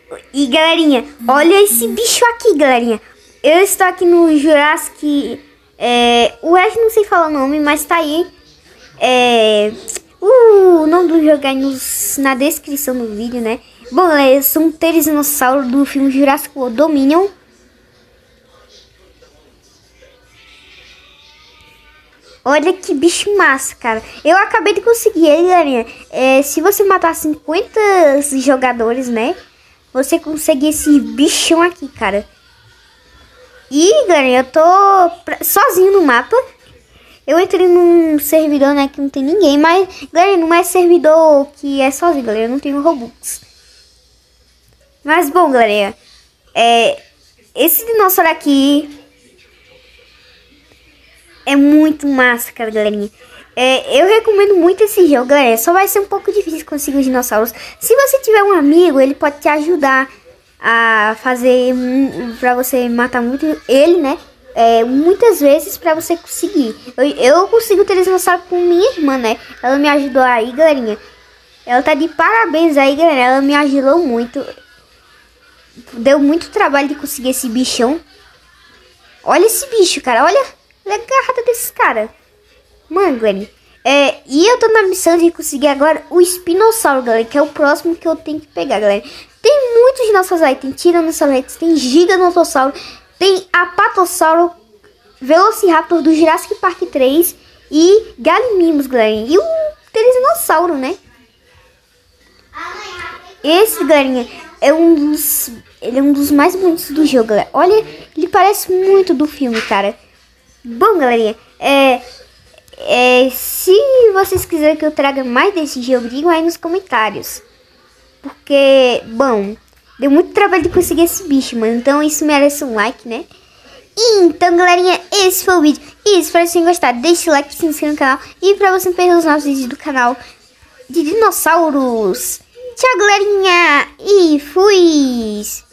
E galerinha, olha esse bicho aqui, galerinha. Eu estou aqui no Jurassic. O resto não sei falar o nome, mas tá aí. O nome do jogo aí na descrição do vídeo, né? Bom, galera, eu sou um pterodinossauro do filme Jurassic World Dominion. Olha que bicho massa, cara. Eu acabei de conseguir ele, galerinha. Se você matar 50 jogadores, né? Você consegue esse bichão aqui, cara. E, galerinha, eu tô sozinho no mapa. Eu entrei num servidor, né, que não tem ninguém. Mas, galera, não é servidor que é sozinho, galera. Eu não tenho Robux. Mas, bom, galera. Esse dinossauro aqui é muito massa, cara, galerinha. Eu recomendo muito esse jogo, galera. Só vai ser um pouco difícil conseguir os dinossauros. Se você tiver um amigo, ele pode te ajudar a fazer pra você matar muito ele, né? Muitas vezes pra você conseguir. Eu consigo ter dinossauro com minha irmã, né? Ela me ajudou aí, galerinha. Ela tá de parabéns aí, galera. Ela me ajudou muito. Deu muito trabalho de conseguir esse bichão. Olha esse bicho, cara. Olha a garrada desses caras. Mano, galera. E eu tô na missão de conseguir agora o espinossauro, galera. Que é o próximo que eu tenho que pegar, galera. Tem muitos dinossauros aí. Tem Tiranossauro Rex, tem Gigantossauro, tem Apatossauro, Velociraptor do Jurassic Park 3 e Gallimimus, galera. E o Pterodinossauro, né? Esse, galerinha, ele é um dos mais bonitos do jogo, galera. Olha, ele parece muito do filme, cara. Bom, galerinha, se vocês quiserem que eu traga mais desse jogo, digam aí nos comentários. Porque, bom, deu muito trabalho de conseguir esse bicho, mano. Então isso merece um like, né? Então, galerinha, esse foi o vídeo. E espero que vocês tenham gostado. Deixe o like, se inscreva no canal. E pra você não perder os novos vídeos do canal de dinossauros. Tchau, galerinha. E fui!